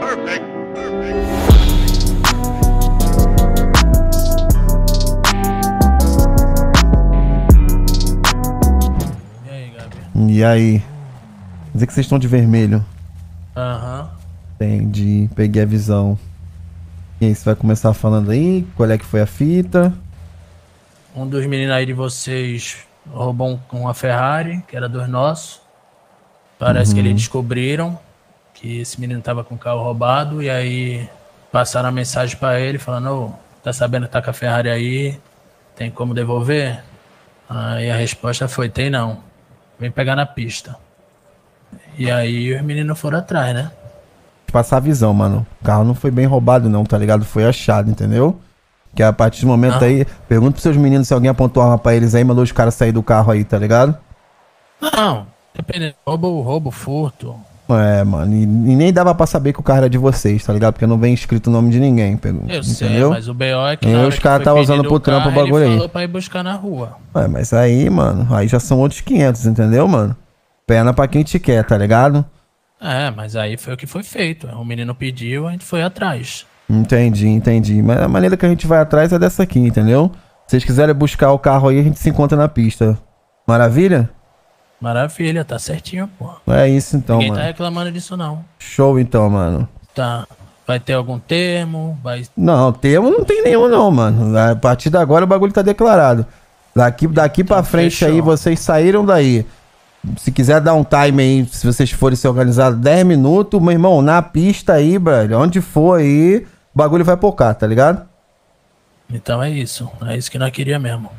E aí? Dizer que vocês estão de vermelho. Aham. Entendi, peguei a visão. E aí, você vai começar falando aí? Qual é que foi a fita? Um dos meninos aí de vocês roubou uma Ferrari, que era dos nossos. Parece que eles descobriram que esse menino tava com o carro roubado. E aí passaram a mensagem pra ele falando: ô, tá sabendo que tá com a Ferrari aí? Tem como devolver? Aí a resposta foi: tem não. Vem pegar na pista. E aí os meninos foram atrás, né? Passar a visão, mano. O carro não foi bem roubado não, tá ligado? Foi achado, entendeu? Que a partir do momento aí, pergunta pros seus meninos se alguém apontou arma pra eles aí, mandou os caras sair do carro aí, tá ligado? Não, dependendo. Roubo, furto. É, mano, e nem dava pra saber que o carro era de vocês, tá ligado? Porque não vem escrito o nome de ninguém, Eu sei, entendeu? mas o BO é que E na hora os que caras foi tá usando pedido pro o trampo o carro, bagulho ele aí. falou pra ir buscar na rua. Ué, mas aí, mano, aí já são outros 500, entendeu, mano? Perna pra quem te quer, tá ligado? É, mas aí foi o que foi feito. O menino pediu, a gente foi atrás. Entendi. Mas a maneira que a gente vai atrás é dessa aqui, entendeu? Se vocês quiserem buscar o carro aí, a gente se encontra na pista. Maravilha? Maravilha, tá certinho, pô. É isso então, Ninguém mano. tá reclamando disso, não. Show então, mano. Tá. Vai ter algum termo? Vai. Não, termo não tem nenhum não, mano. A partir de agora o bagulho tá declarado. Daqui pra frente fechou. aí, vocês saíram daí. Se quiser dar um time aí, se vocês forem se organizar 10 minutos, meu irmão, na pista aí, brother, onde for aí, o bagulho vai pocar, tá ligado? Então é isso. É isso que nós queríamos mesmo.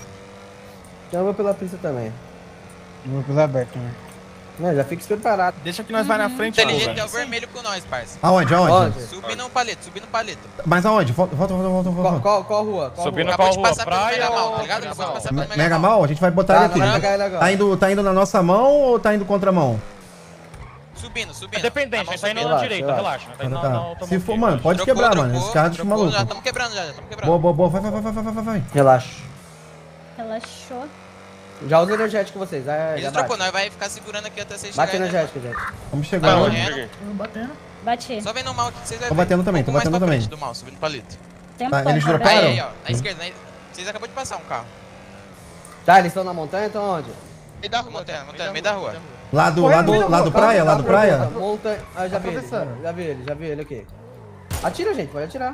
Eu vou pela pista também. Eu vou pela aberta, né? Não, já fique preparado. Deixa que nós vai na frente, Inteligente é o vermelho com nós, parça. Aonde? Subi no palito. Mas aonde? Volta. Qual rua? Subindo Acabou qual de rua? passar pelo Praia Mega Mal, ou tá ligado? Acabou de passar pelo Mega Mega Mal. Mal? A gente vai botar ele Tá, aqui. Tá indo na nossa mão ou tá indo contra a mão? Subindo. É dependente, a gente tá indo na direita, relaxa. Tá indo na Tá. automotiva. Se for, mano, pode Trocou, quebrar, mano. Esse carro deixa maluco. Já estamos quebrando, já estamos quebrando. Boa. Vai. Relaxa. Relaxou. Já usa energético vocês. Eles trocou, nós vai ficar segurando aqui até vocês Bate chegarem. energético, gente. Vamos chegar. Vai, Né? correndo. Bati. Só vem no mal aqui que vocês Tô batendo também, tô batendo também. do mal, subindo palito. Tempo Tá, eles pra droparam? Aí, ó, na esquerda, vocês acabou de passar um carro. Tá, eles estão na montanha, então onde? Meio da rua, montanha, meio da rua. Lá do praia? Montanha. Ah, já vi ele aqui. Atira, gente, pode atirar.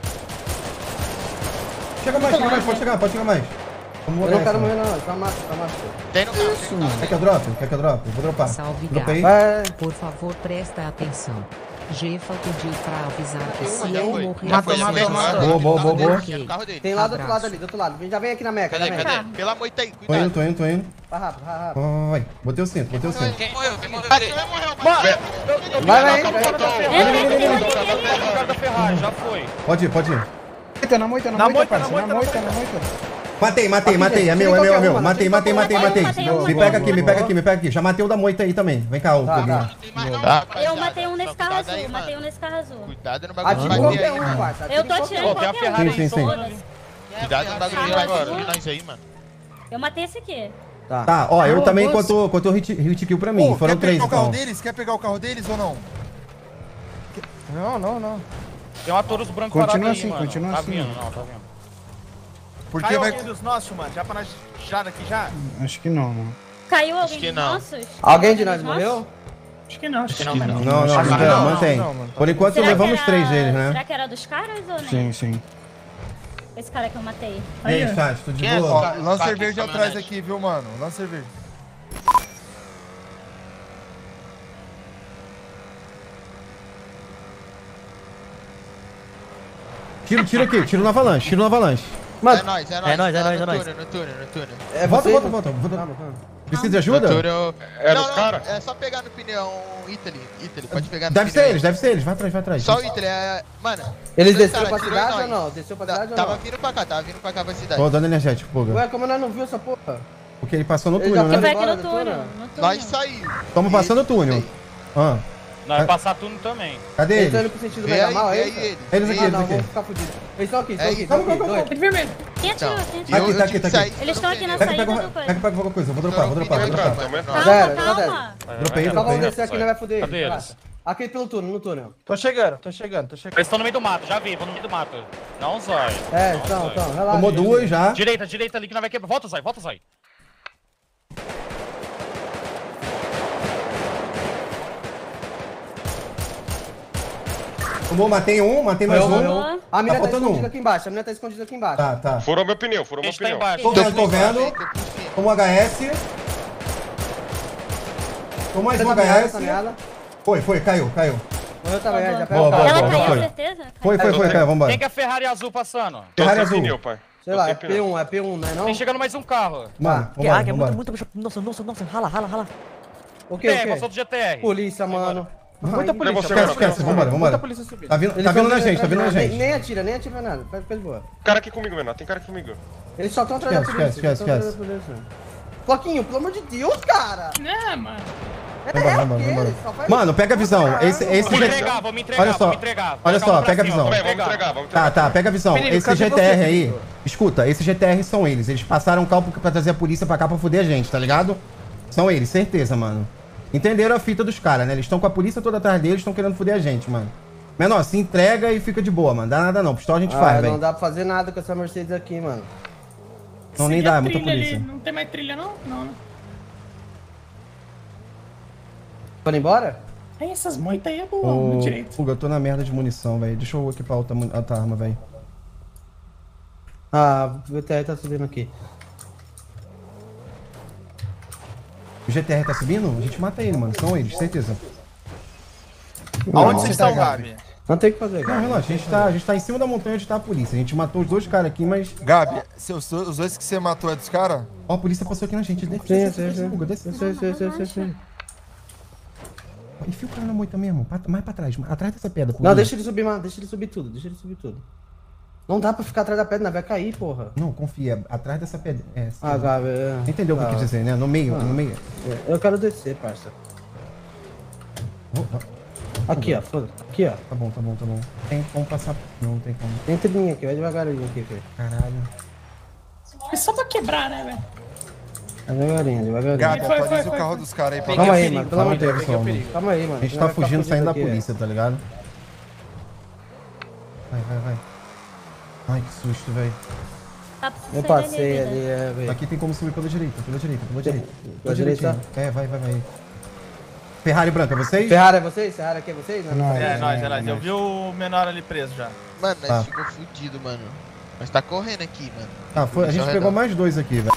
Chega mais, pode chegar mais. Eu não quero morrer não, tá macho. Tem no carro. Quer que eu drope? Eu vou dropar. Salve, Dropei. Vai. Por favor, presta atenção. Jefa pediu pra avisar que se já eu foi. morrer... Já foi, já foi. Boa. O carro dele. Tem lá do outro lado ali, do outro lado. Já vem aqui na meca, Cadê? Pela moita aí, Tô cuidado. indo. Vai rápido. Vai. Botei o cinto. Quem morreu? Vai. Da Ferrari, já foi. Pode ir. Na moita, parceiro. Na moita. Matei. É meu. Matei. Boa. Me pega aqui. Já matei o da moita aí também. Vem cá, o Pedrinho. Eu matei um nesse carro azul. Cuidado no bagulho de Atira bater qualquer aí, um, mano. parça. Eu tô atirando Pô, tem a qualquer um. Ferrari Sim. Cuidado no bagulho de bater nós aí, mano. Eu matei esse aqui. Tá, ó, eu também enquanto hit kill pra mim. Foram 3 então. Quer pegar o carro deles ou não? Não. Tem uma Taurus branco Continua parado aí, assim, mano. continua Tá assim. vindo, tá vendo. Porque Caiu vai. alguém dos nossos, mano? Já pra nós tirar daqui já? Acho que não, mano. Caiu Acho alguém que dos não. nossos? Alguém de nós morreu? Acho que não. Não, mantém. Por enquanto Será levamos que 3 deles, né? Será que era dos caras ou não? Sim. Esse cara que eu matei. E aí, chat, tudo de Quem é? boa? Ó, Lancer verde atrás aqui, viu, mano? Lancer verde. Tiro na avalanche. Mano, É nóis. No túnel. é Volta. Calma. Precisa de ajuda? É dos caras? É só pegar no pneu Italy, pode pegar no Deve pneu. ser eles. Vai atrás. Só o Italy, mano. Eles dois desceram caras pra atirou em cidade ou nós. não? Desceu pra cidade ou Tava não? vindo pra cá pra cidade. Tô dando energético, Puga. Ué, como nós não viu essa porra? Porque ele passou no Ele túnel, já Eu né? fui aqui Bora, no doutora. túnel. Nós saímos. Estamos passando o túnel. Ah, Nós vai passar tudo também. cadê Eles estão eles? indo pro sentido Vem Mega aí, Mal, é vem isso? aí Eles aqui, Não, eles vamos aqui. ficar fudidos. Eles estão aqui, É isso. dois. Quem atirou? Aqui, tá aqui. Eles estão aqui na Pega saída do coisa. alguma coisa. Eu vou dropar. Já era, já Calma. Dropei. Só vamos descer aqui, não vai fuder. Cadê Relaxa. eles? Aqui pelo túnel, no túnel. Tô chegando, tô chegando. Eles estão no meio do mato, já vi, vou no meio do mato. Não, Zói. É, então, relaxa. Tomou duas já. Direita ali que nós vai quebrar. Volta, Zói. Tomou, matei mais um. A mina tá faltando escondida aqui embaixo, Tá. Furou meu pneu. A gente tá embaixo. Tô vendo. Tomou HS. Tomou mais um HS. Foi, caiu. Eu também, já pega Boa, o carro. Ela boa, caiu, foi. certeza? Foi, caiu, vambora. Quem que é a Ferrari azul passando? Ferrari azul. Pneu, pai. Sei lá, é P1, não é não? Tem chegando mais um carro. Mano, vambora. Nossa, rala. O que? É, passou do GTR. Polícia, mano. Muita polícia. Esquece, vambora. Tá vindo na gente, Nem atira nada. Fica de boa. Cara aqui comigo, menor. Tem cara aqui comigo. Eles só estão atrás da polícia. Esquece. Floquinho, pelo amor de Deus, cara. É, mano. Vambora. Mano, pega a visão. Esse Vou me entregar, Olha só. Olha só, pega a visão. Vamos entregar. Tá, pega a visão. Menino, Esse cadê GTR você, aí, filho? escuta, esses GTR são eles. Eles passaram o cálculo pra trazer a polícia pra cá pra foder a gente, tá ligado? São eles, certeza, mano. Entenderam a fita dos caras, né? Eles estão com a polícia toda atrás deles, estão querendo foder a gente, mano. Menor, se entrega e fica de boa, mano. Dá nada não. Pistola a gente faz, velho. Não dá pra fazer nada com essa Mercedes aqui, mano. Não, nem dá, é muita Trilha polícia. ali, não tem mais trilha, não? Não, né? Foram embora? Aí essas moitas aí é boa, no direito. Fuga, eu tô na merda de munição, velho. Deixa eu equipar outra arma, velho. Ah, o GTR tá subindo aqui. O GTR tá subindo? A gente mata ele, mano. São eles, certeza. Aonde vocês estão, Gabi? Não tem o que fazer, Não, cara. relaxa. A gente tá em cima da montanha onde tá a polícia. A gente matou os dois caras aqui, mas... Gabi, os dois que você matou é dos caras? Ó, a polícia passou aqui na gente. Sim. Fuga, desce. Sim. Enfia o cara na moita mesmo. Mais pra trás. Atrás dessa pedra. Não, deixa ele subir, mano. Deixa ele subir tudo. Não dá pra ficar atrás da pedra, vai cair, porra. Não, confia. Atrás dessa pedra. É, Gabi, entendeu o que eu quis dizer, né? No meio. Eu quero descer, parça. Aqui, ó, foda-se. Aqui, ó. Tá bom. Tem como passar. Não tem como. Tem trilhinha aqui, vai devagarinho aqui, filho. Caralho. É só pra quebrar, né, velho? Devagarinho. Gabi, atualiza o carro dos caras aí pra Calma nós. aí, mano, pelo amor de Deus. pessoal, mano. Calma aí, mano. A gente tá fugindo, saindo da aqui, polícia, tá ligado? Vai. Ai, que susto, velho. Tá precisando Eu sair passei dali, ali, né? velho. Aqui tem como subir pela direita. Pela Pela direita? É, vai. Ferrari branca, vocês? Ferrari é vocês? Ferrari aqui é vocês? Não. É, nós. Eu vi o menor ali preso já. Mano, nós Tá. ficou fudido, mano. Nós tá correndo aqui, mano. Ah, a gente pegou mais dois aqui, velho.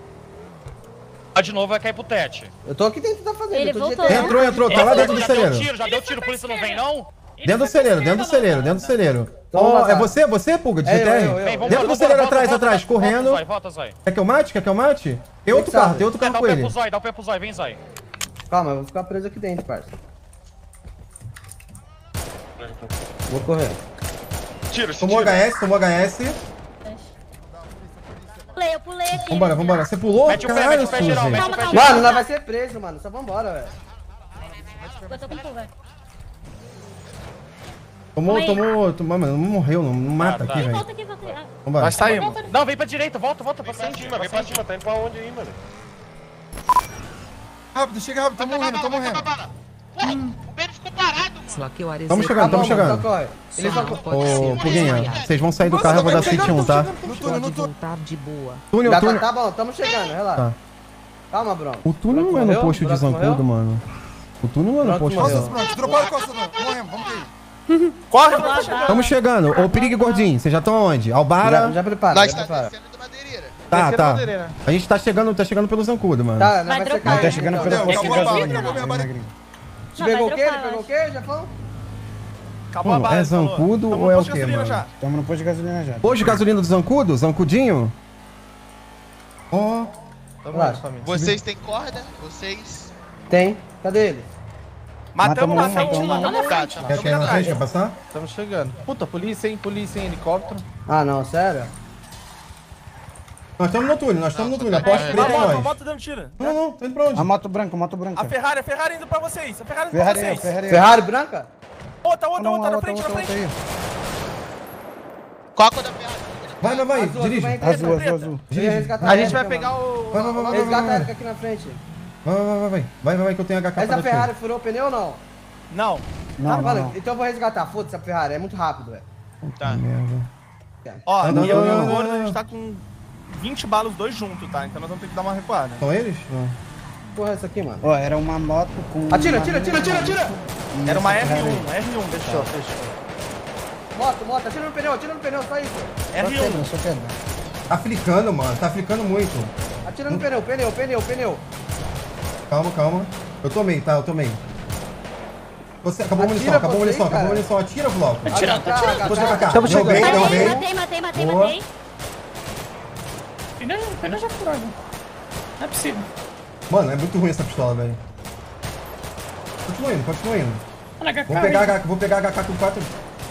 De novo vai cair pro tete. Eu tô aqui dentro da fazenda. Ele eu tô de voltou, GTR. né? Entrou, tá lá dentro do celeiro. Já deu tiro, por isso não vem não? Dentro do celeiro. Então, Ó, vamos é passar. você, Puga, de É, GTR? eu. Vem, Dentro do celeiro atrás, correndo. Volta, Zói. Quer que eu mate? Tem outro carro Dá com o pé ele. pro Zói, dá o pé pro Zói, vem, Zói. Calma, eu vou ficar preso aqui dentro, parça. Vou correr. Tira. Tomou HS. Eu pulei aqui. Vambora. Você pulou? Mete o pé geral, Suzy. mete o pé geral. Mano, nós vai ser preso, mano. Só vambora, velho. Eu tô com fuga. Tomou, mano, não morreu, não mata tá. aqui, velho. Volta aqui. Ah, Vambora. Nós saímos. Não, vem pra direita, volta pra Vem frente. pra cima. Tá indo pra onde aí, mano? Rápido, chega rápido, tô morrendo. O Ben ficou parado, mano. Só que o Ares Tamo Tá chegando. bom, mano, só corre. Ele só corre. Ô, Puguinha, vocês vão sair do carro, eu vou dar City 1, tá? pode voltar de boa. Túnel. Tá bom, tamo chegando, relaxa. Tá. Calma, Bruno. O túnel não é no Morreu? posto de Buraco Zancudo, morreu? mano. O túnel não é no Buraco posto de morreu. Zancudo. Pronto, droparam a costa, não. Morremos, vamos cair. Corre, Tamo chegando. Ô, Perigo e Gordinho, vocês já estão onde? Albara? Já prepara, Nós já tá prepara. descendo da madeireira. Tá. A gente tá chegando pelo Zancudo, mano. Tá, Vai vai ser dropar. cair. Tá chegando pelo Deu, posto de acabou a bala, gasolina. acabou minha bala. Você pegou o vai quê? Ele dropar, pegou o quê, Jafão? Acabou a Mano, bala, é ele falou. Zancudo Tamo ou é no o posto de quê, gasolina mano? já. Tamo no posto de gasolina já. Posto de gasolina do Zancudo? Zancudinho? Ó. Relaxa. Vocês têm corda? Vocês... Tem. Cadê ele? Matamos Matamos na um, frente, matamos mano. Quer ir na frente, quer passar? Estamos chegando. Puta, polícia, hein, helicóptero. Ah, não, sério? Nós estamos no túnel. A poste preta é nós. moto dando tiro. Não, tá indo pra onde? A moto branca. A Ferrari indo pra vocês. A Ferrari indo pra Ferrari, vocês. Ferrari. Ferrari branca? Outra, Não, na frente. aí. Qual a cor da piada? Vai, Azul, dirige. vai entrar, Azul. Eu ia resgatar A gente Erika, vai pegar mano. o... Resgata a Erika aqui na frente. Vai, que eu tenho HK Essa pra Ferrari furou o pneu ou não? Não. Não, mano, não. então eu vou resgatar. Foda-se a Ferrari, é muito rápido, velho. Tá. Merda. Ó, Não, e eu e não, o não, Gordo, não. a gente tá com 20 balas os dois juntos, tá? Então nós vamos ter que dar uma recuada. São eles? Não. Porra, essa aqui, mano. Ó, era uma moto com... Atira, atira, atira, atira, atira! Era uma Essa R1, Ferrari. R1, fechou. Moto, atira no pneu, só isso. R1. Só quebra. Tá flicando, mano. Tá flicando muito. Atira no pneu. Calma. Eu tomei, tá? Eu tomei. Você, acabou a munição, Atira acabou a você, munição, acabou a cara. munição. Atira, Bloco. Atira. Você pra cá. Estamos chegando. Matei. Boa. Pneu já furou, né? Não é possível. Mano, é muito ruim essa pistola, velho. Continua indo. Olha, HK, Vou pegar a HK com 4.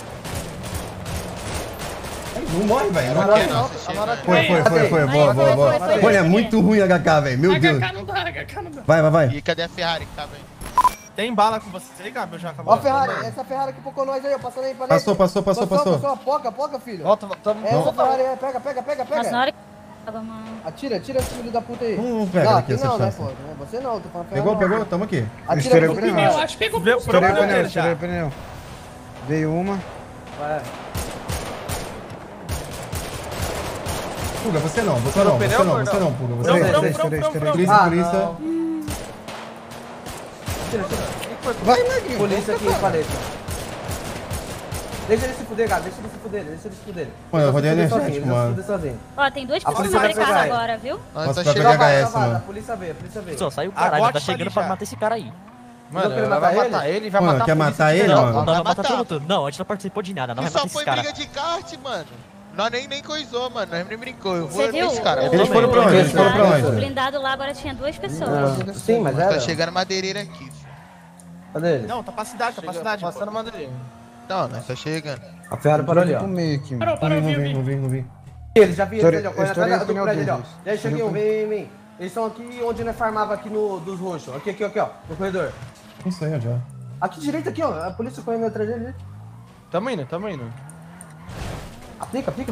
Não morre, velho. Não morre. Foi. Boa. Olha, é muito ruim a HK, velho. Meu Deus. HK não dá. Vai. E cadê a Ferrari que tava aí? Tem bala com você aí, Gabriel? Já acabou. Ó a Ferrari, essa Ferrari que pocou nós aí, ó. Passando aí pra Passou. Poca, filho. Volta. Essa Ferrari aí, pega. Nossa, na hora que... mano. Atira esse filho da puta aí. Pega Não, aqui essa não, né, chance. pô. Não é você não, tô falando Ferrari. Pegou? Tamo aqui. Atira Estourei pro o pneu. pneu. Eu acho que pegou. Estourei o pneu, dele estourei já. o pneu. Dei uma. Vai. Puga, você não, Puga. Não. Polícia. Tira. Vai, Neguinho. Polícia aqui, paleta. Deixa ele se fuder, cara. Deixa ele se fuder. Mano, eu rodei Deixa ele se energético, fuder mano. sozinho. Ó, tem duas A pessoas polícia vai naquele carro pegar ele. agora, viu? Nós Posso tá pra chegando. pegar HS, A mano. polícia vê. Só saiu o Agora caralho, tá tá chegando ali pra já. matar esse cara aí. Mano, Não, que ele ela matar vai ele? matar ele e vai Mano, matar quer a polícia matar ele, inteira. mano? Não, vai vai matar matar. todo mundo. Não, a gente não participou de nada, não vai E só matar esse foi cara. briga de kart, mano. Nós nem coisou, mano. Nós nem brincou. Eu Você vou viu? nesse cara. Eles foram pra onde? Eles foram pra O onde? blindado lá agora tinha duas pessoas. Sim, mas Tá era. chegando madeireira aqui. Cadê ele? Não, tá pra cidade, Passando madeirinha. Não, nós tá chegando. A Ferrari parou ali, ó. Comer aqui, mano. Não vi. Ele já vi Estourei- ele, ó. Corre estourei atrás o do pneu prédio ali, ó. deles. E aí, Cheguinho, vem. Eles estão aqui onde nós farmava aqui no dos roxos. Aqui, ó. No corredor. Não sei onde é. Aqui direito, aqui, ó. A polícia correndo atrás dele. Tamo indo. Aplica, filho.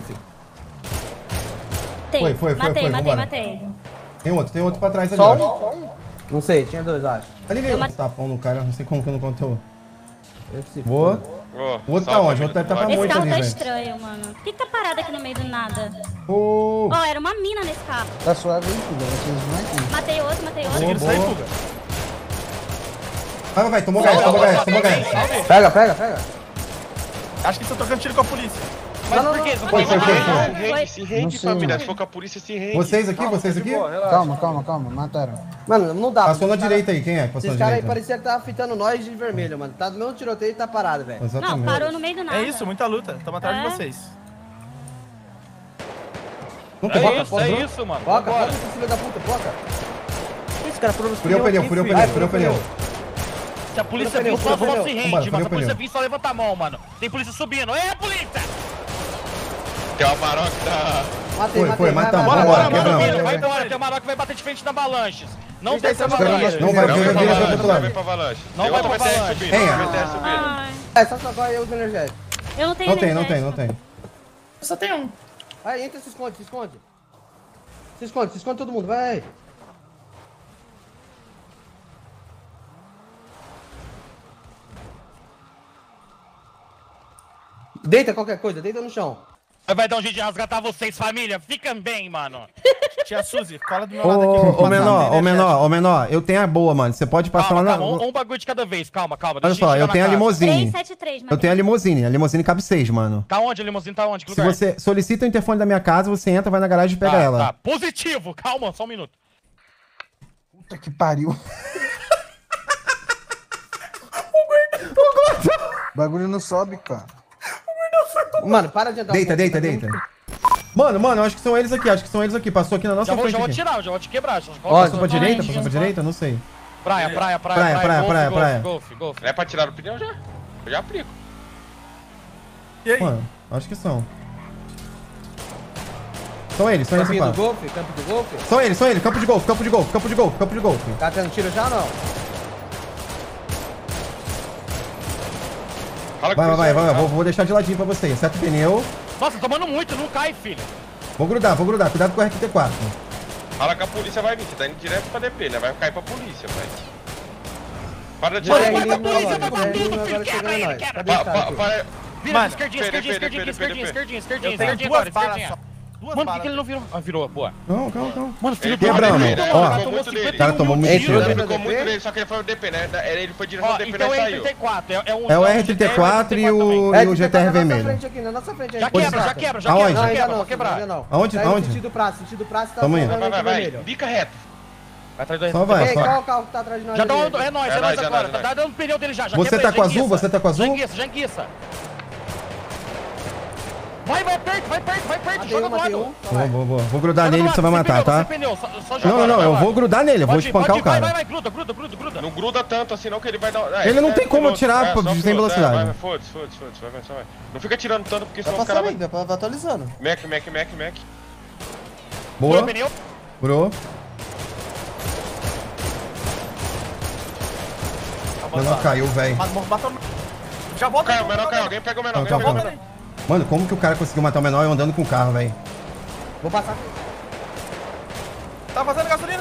Foi, vambora. Matei. Tem outro pra trás ali, Só ó. um? Não sei, tinha dois, acho. Ali veio. Tapão no cara, não sei como que eu não contou. Esse Boa. O outro tá onde? O outro deve tá pra Esse moita carro ali, tá velho. estranho, mano. Por que tá parado aqui no meio do nada? Ô, Ó, era uma mina nesse carro. Tá suave aí, Fuga. Vocês vão aqui. Matei outro. Conseguiram sair, fuga. Vai, tomou gás. Pega. Acho que eles estão trocando tiro com a polícia. Mas por que? Foi. Se rende, sei, família. mano. Se for com a polícia, se rende. Vocês aqui? Calma. Mataram. Mano, não dá. Passou na direita aí, quem é que passou Esses na caras aí direita? parecia que tava fitando nós de vermelho, mano. Tá do mesmo tiroteio e tá parado, velho. Não, Exatamente. parou no meio do nada. É isso, muita luta. Tamo atrás de É. vocês. Não tem boca, É isso, mano. Foca, esse filho da puta, foca. Esse cara furou os Furei o pneu. Se a polícia Furei o vir, pneu, só furei o se pneu. rende, Vambora, mas se a furei o polícia pneu. vir, só levanta a mão, mano. Tem polícia subindo. É a polícia! Tem uma maroca da... Foi, matamos. Bora, Vambora, mano, quebramos. vai embora. Tem uma maroca que vai bater de frente na Avalanches. Não Tem desce a essa Avalanches. Não vai, Não vira vai pro pra outro Avalanche, não lado. vai pra Avalanche. Não Tem vai outro pra BTR Avalanche. subindo, Quem é? tem BTR subindo. Ai, É, só agora eu uso energético. eu não tenho Não tem. energético. Só tem um. Vai, entra, se esconde. Se esconde todo mundo, vai. Deita qualquer coisa, deita no chão. Vai dar um jeito de resgatar vocês, família. Fiquem bem, mano. Tia Suzy, cola do meu lado aqui. Ô, menor, eu tenho a boa, mano. Você pode passar lá na... Calma, um bagulho de cada vez. Calma. Olha Deixa só, chegar eu na tenho a casa. limousine. 373, Eu tenho a limousine. A limousine cabe 6, mano. Tá onde? A limousine tá onde? Que Se lugar? você solicita o interfone da minha casa, você entra, vai na garagem e pega ela. Tá. Positivo. Calma, só um minuto. Puta que pariu. O bagulho não sobe, cara. Mano, para de andar. Deita. Mano, eu acho que são eles aqui. Passou aqui na nossa Já vou frente. te aqui. tirar, já vou te quebrar. Passou pra direita? Não sei. Praia. Golfe. Não é pra tirar o pneu já? Eu já aplico. E aí? Mano, acho que são. São eles, Campo pá. do golfe, campo do golfe. São eles, campo de golfe. Tá tendo tiro já ou não? Fala com o Vai, policial, vou deixar de ladinho pra você. Acerta o pneu. Nossa, tomando muito, não cai, filho. Vou grudar. Cuidado com o RQT4. Fala que a polícia vai vir. Você tá indo direto pra DP, né? Vai cair pra polícia, pai. Para de Agora chegando nós. Cadê os caras aqui? Mano, esquerdinha agora, esquerdinha. Mano, por que ele não virou? Ah, virou, boa. Não, calma. Mano, filho Quebramos. Ó, o cara tomou muito tiro. Ele ficou muito nele, só que ele foi o DP, né? Ele foi direção do DP, Então né? é Saiu. R34, É o R34 e o GTR vermelho. Na nossa frente, Já quebra, pode quebrar. Aonde? Sentido praça tá Tamo indo. Vai, bica reto. Vai atrás do Só vai, só. Qual o carro que tá atrás de nós? Já dá é nóis agora. Tá dando pneu dele já. Você tá com azul? Você tá com azul? Já enguiça. Vai perto, joga do lado. Vou grudar nele, você vai matar, tá? Não, eu vou grudar nele, eu vou espancar o cara. Vai, gruda. Não gruda tanto assim não que ele vai dar... Ele não tem como atirar sem velocidade. Foda-se, vai. Não fica atirando tanto porque senão os caras... caras... Vai atualizando. Mac. Boa. Furou. O menor caiu, velho. Já volta aí. Alguém pega o menor. Mano, como que o cara conseguiu matar o menor eu andando com o carro, velho? Vou passar. Tá fazendo gasolina.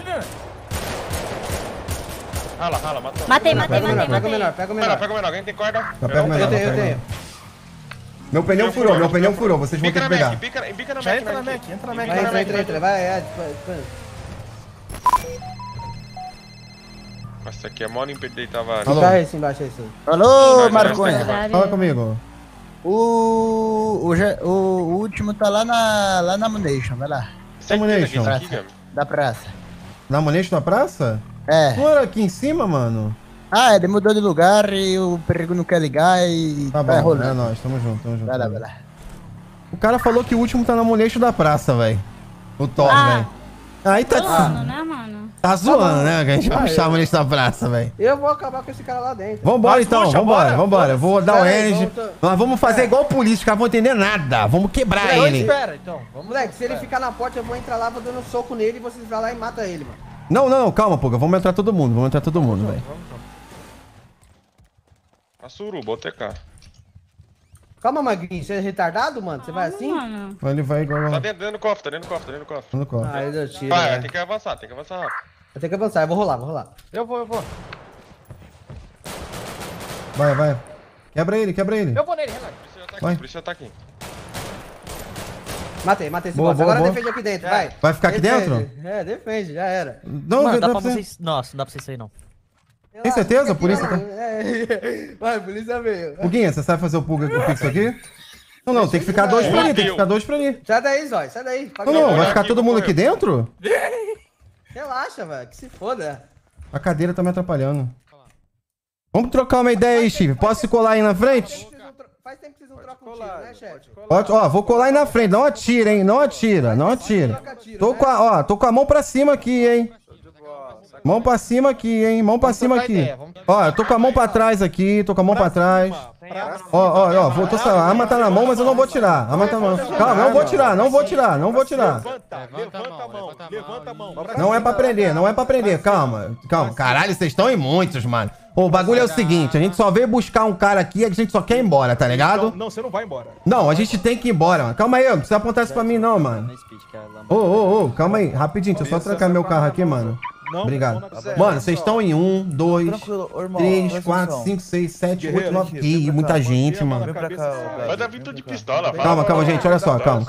Rala, matou. Matei. Pega o menor. Pega o menor, alguém tem corda? Eu pego o menor. Eu tenho. Meu pneu furou, vocês vão ter que pegar. Bica na Já Mac. entra na Mac. Entra. Vai. Nossa, isso aqui é mó limpo de tava... Alô? Tá esse embaixo aí, sim. Alô, Marconha. Fala comigo. O último tá lá na Ammunition, vai lá. Ammunition? Da praça. Na Ammunition na praça? É. Não era aqui em cima, mano? Ah, ele mudou de lugar e o perigo não quer ligar e tá vai bom, rolando. é nóis, tamo junto. Vai lá. O cara falou que o último tá na Ammunition da praça, velho. O Thor, velho. Aí tá... Zoando, né, mano? Tá zoando, né? Que a gente vai puxar a Ammunition da praça, velho. Eu vou acabar com esse cara lá dentro. Vambora então, vambora. Eu vou dar o energy. volta. Nós vamos fazer igual o polícia, os caras vão entender nada. Vamos quebrar ele. Espera, então. Moleque, se ele ficar na porta, eu vou entrar lá, vou dando um soco nele e vocês vão lá e matam ele, mano. Não, calma, Puga. Vamos entrar todo mundo, velho. A suruba, o TK. Calma, Magrinho, você é retardado, mano? Você vai assim? Mano. Ele vai igual... Tá dentro do cofre, tá dentro do cofre. No cofre. Ah, eu tiro. Vai, tem que avançar rápido. Eu tenho que avançar, eu vou rolar. Eu vou. Vai. Quebra ele. Eu vou nele, relaxa. Vai. Polícia tá aqui. Matei esse Boa, boss. Agora boa. defende aqui dentro, vai. Vai ficar aqui dentro? É, defende, já era. Não, Mano, não dá pra precisa. vocês... Nossa, não dá pra vocês sair, não. Tem certeza? Polícia tá... Vai, a polícia veio. Puguinha, você sabe fazer o pixel aqui? Não, tem que ficar dois pra ali, Sai daí, Zói, sai daí. Não, vai ficar todo mundo aqui dentro? Relaxa, velho, que se foda. A cadeira tá me atrapalhando. Vamos trocar uma ideia aí, Steve. Posso colar aí na frente? Faz tempo que vocês não trocam tiro, né, chefe? Ó, vou colar aí na frente. Não atira, hein? Não atira. Tô com a mão pra cima aqui, hein? Mão pra cima aqui, hein? Ó, eu tô com a mão pra trás aqui, Ó, a arma tá na mão, mas eu não vou tirar. A arma tá na mão. Calma, não vou tirar. Levanta a mão. Não é pra prender, calma. Caralho, vocês estão em muitos, mano. O bagulho é o seguinte, a gente só veio buscar um cara aqui e a gente só quer ir embora, tá ligado? Não, você não vai embora. Não, a gente tem que ir embora, mano. Calma aí, não precisa apontar isso pra mim não, mano. Calma aí, rapidinho, deixa eu só trocar meu carro aqui, mano. Obrigado. Mano, vocês estão em 1, 2, 3, 4, 5, 6, 7, 8, 9. Ih, muita gente, mano. Manda vir tudo de pistola, vai. Calma, gente, olha só, calma.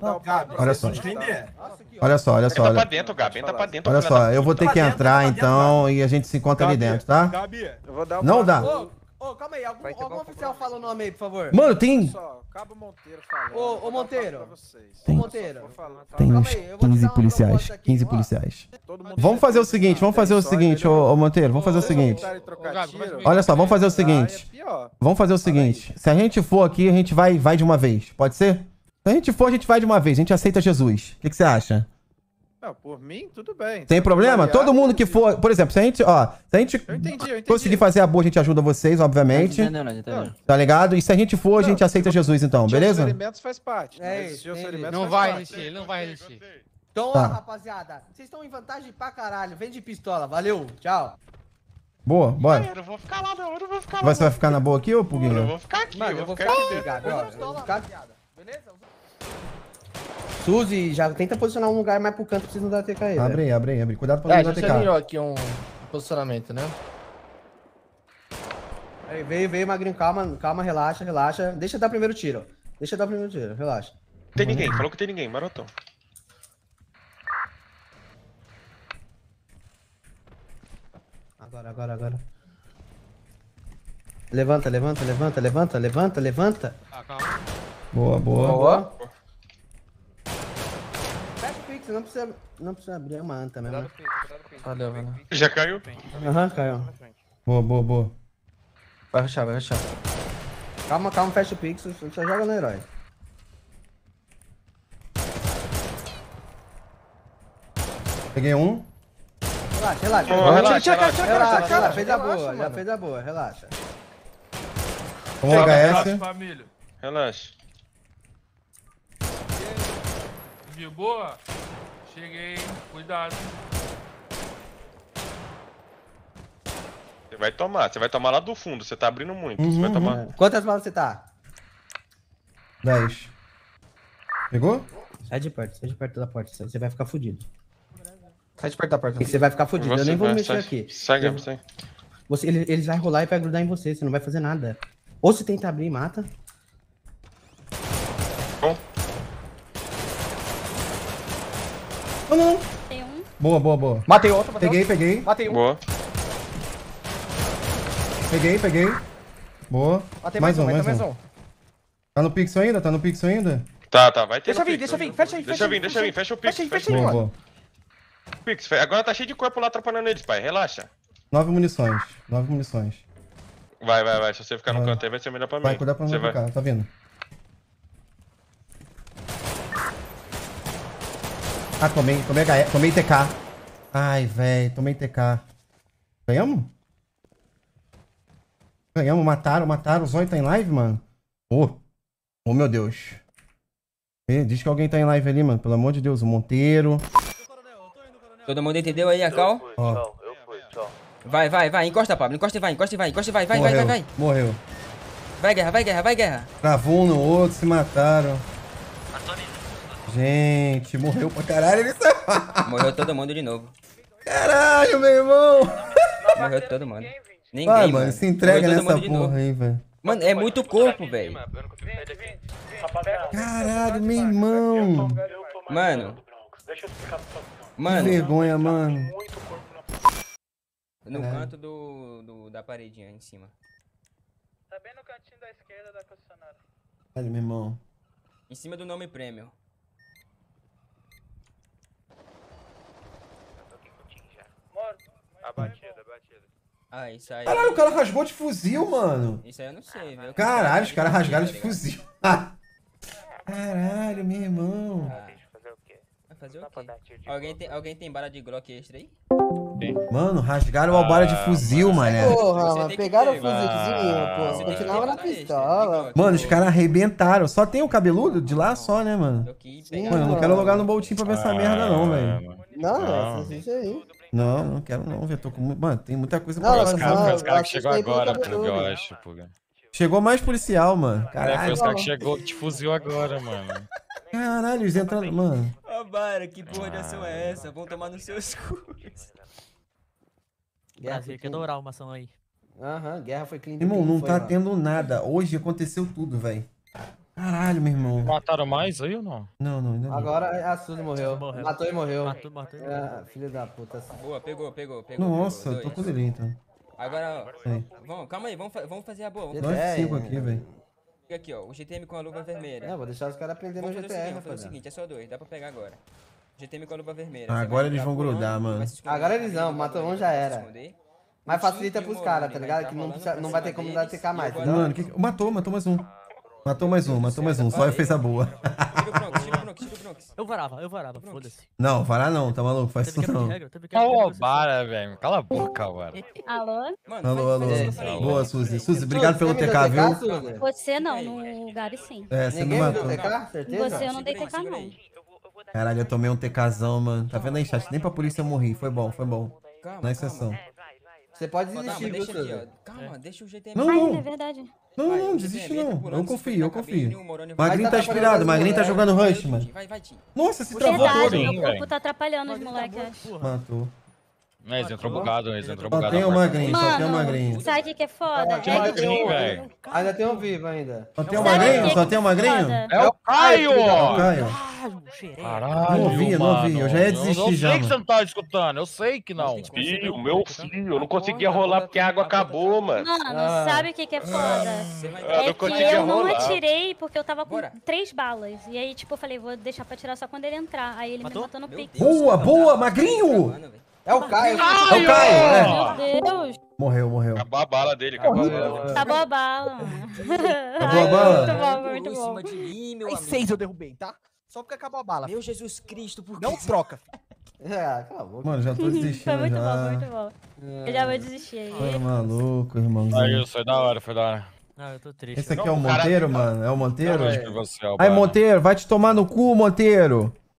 Olha só. Tá pra dentro, Gabi, tá pra dentro. Olha só, eu vou ter que entrar então e a gente se encontra ali dentro, tá? Gabi, eu vou dar Não dá. Ô, calma aí, algum oficial fala o nome aí, por favor. Mano, tem... Cabo Monteiro falando. Ô, Monteiro. Tem uns 15 policiais. 15 policiais. Vamos fazer o seguinte, ô Monteiro, vamos fazer o seguinte. Olha só, vamos fazer o seguinte. Se a gente for aqui, a gente vai de uma vez. Pode ser? Se a gente for, a gente vai de uma vez. A gente aceita Jesus. O que você acha? Não, por mim, tudo bem. Tem problema? Todo mundo que for... Por exemplo, se a gente conseguir fazer a boa, a gente ajuda vocês, obviamente. Entendeu. Tá ligado? E se a gente for, a gente aceita Jesus, então, beleza? Os alimentos faz parte. Não vai resistir, ele não vai resistir. Então, Tá. rapaziada, vocês estão em vantagem pra caralho. Vem de pistola, valeu, tchau. Boa, bora. Eu não vou ficar lá, não. Você vai ficar na boa aqui, ô Puguinho? Eu vou ficar aqui, Mano, eu vou ficar aqui, Gabi, ó. Eu vou ficar aqui. Beleza? Suzy, já tenta posicionar um lugar mais pro canto pra vocês não darem TK aí. Abre aí. Cuidado pra não dar TK. aqui um posicionamento, né? Veio, Magrinho, calma, relaxa. Deixa eu dar o primeiro tiro. Relaxa. Tem ninguém, falou que tem ninguém, marotão. Agora. Levanta. Boa. Fecha o pix, não precisa abrir a manta mesmo. Valeu. Já caiu? Aham, caiu. Boa. Vai rushar. Calma, fecha o pix, só joga no herói. Peguei um. Relaxa. Já fez a boa, relaxa. Um HS. Família. Relaxa. Viu? Boa? Cheguei, cuidado. Você vai tomar lá do fundo, você tá abrindo muito. Você vai tomar. Quantas balas você tá? 10. Pegou? Sai de perto da porta, você vai ficar fudido. Sai de perto da porta. Você vai ficar fudido, eu nem vou mexer aqui. Sai. Eles vão rolar e vai grudar em você não vai fazer nada. Ou se tenta abrir, mata. Bom. Não. Tem um. Boa. Matei outro. Peguei. Matei um. Boa. Peguei. Boa. Matei mais um. Tá no pixel ainda? Tá, vai ter. Deixa vir. Fecha aí. Deixa vir, fecha o pix. Fecha aí, Boa. Pix, agora tá cheio de corpo lá atrapalhando eles, pai. Relaxa. 9 munições. Vai. Se você ficar no canto aí, vai ser melhor pra mim. Vai, cuidar pra não Você ficar, tá vindo. Ah, tomei TK. Ai, velho, tomei TK. Ganhamos, mataram. O Zóio tá em live, mano? Oh, meu Deus. Diz que alguém tá em live ali, mano. Pelo amor de Deus, o Monteiro. Todo mundo entendeu aí a cal? Ó. Vai, encosta, Pablo, encosta e vai. Morreu. Vai, guerra. Travou um no outro, se mataram. Gente, morreu pra caralho ele. Morreu todo mundo de novo. Caralho, meu irmão. Morreu todo mundo. Ninguém, vai, mano, se entrega nessa porra novo. Aí, velho. Mano, é muito corpo, velho. Caralho, meu irmão. Mano. Que vergonha, mano. No canto da paredinha em cima. Tá bem no cantinho da esquerda da concessionária. Olha, meu irmão. Em cima do nome prêmio. Abatida. Ah, isso aí. Caralho, o cara rasgou de fuzil, mano. Isso aí eu não sei, velho. Caralho, os caras rasgaram de fuzil. Caralho, meu irmão. Vai fazer o quê? Alguém tem bala de Glock extra aí? Mano, rasgaram a bala de fuzil, mané. Porra, mano, pegaram o fuzilzinho, pô. Continuava na pistola. Mano, os caras arrebentaram. Só tem o cabeludo de lá só, né, mano? Sim, mano, eu não quero logar no Boltinho pra ver essa merda, não, velho. Não, isso aí. Não quero não, velho. Tô com... Mano, tem muita coisa pra falar. Foi os caras que chegou agora, Puga, eu acho, Puga. Chegou mais policial, mano. Caralho. Foi os caras que chegou que te fuzil agora, mano. Caralho, eles entraram... Mano. Ô, Bara, que porra de ação é essa? Vão tomar nos seus cursos. Brasil, quer dourar uma ação aí. Aham, guerra foi clean. Irmão, não tá tendo nada. Hoje aconteceu tudo, velho. Caralho, meu irmão. Mataram mais aí ou não? Não, ainda não. Agora a Suzy morreu. Matou e morreu. Matou. Filho da puta. Boa, pegou. Nossa, eu tô com ele então. Agora, ó. Calma aí, vamos fazer a boa. 9-5 aqui, velho. Fica aqui, ó. O GTM com a luva vermelha. Vou deixar os caras aprendendo no GTR. Vamos fazer o seguinte, é só 2, dá pra pegar agora. GTM com a luva vermelha. Agora eles vão grudar, mano. Agora eles não, matou um já era. Mas facilita pros caras, tá ligado? Que não vai ter como dar TK mais. Mano, matou mais um. Matou mais um. Só eu fez a boa. Tira o Bronx. Eu varava, foda-se. Não, varar não, tá maluco? Faz isso não. Ô, Bara, velho. Cala a boca, Bara. Alô? Alô. Boa, Suzy. Suzy, obrigado pelo TK, viu? Você não, no Gary sim. Você me matou. Você eu não dei TK, não. Caralho, eu tomei um TKzão, mano. Tá vendo aí, chat? Nem pra polícia eu morri. Foi bom. Na exceção. Você pode desistir, viu, Suzy? Calma, deixa o GTM. Não. É verdade. Não, desiste não. Eu confio. Magrinho tá inspirado, Magrinho tá jogando rush, mano. Nossa, se travou todo. O corpo tá atrapalhando os moleques. Matou. Eles entrou bugado, eles entrou Só bugado. tem o magrinho, só tem o Mano, magrinho. sabe o que que é foda? Tem magrinho, velho. Ainda tem um vivo ainda. Só tem o magrinho? Só tem o magrinho? Foda. É o Caio! É o Caio. Caralho, Não ouvi, não ouvi. mano. Eu já ia desistir Eu já, sei que você mano. não tá escutando, eu sei que não. Filho, meu filho, eu não conseguia rolar porque a água acabou, mano. Mano, sabe o que que é foda? Eu É não que conseguia eu não rolar. atirei porque eu tava com 3 balas. E aí, tipo, eu falei, vou deixar pra atirar só quando ele entrar. Aí ele me matou no pique. Boa, boa, magrinho! É o Caio. É o Caio, é. Meu Deus. Morreu, morreu. Acabou a bala dele, acabou. Acabou a bala, mano. Acabou a bala? Muito bom, foi muito bom. Aí 6 eu derrubei, tá? Só porque acabou a bala. Meu Jesus Cristo, por Não troca. É, cala a boca. Mano, já tô Foi desistindo muito bom, foi já. muito bom. Eu já vou desistir aí. Foi maluco, irmãozinho. Aí, foi da hora, foi da hora. Não, eu tô triste. Esse aqui é o Monteiro, mano? É o Monteiro? Acho que você é o Aí, Bara. Monteiro, vai te tomar no cu, Monteiro.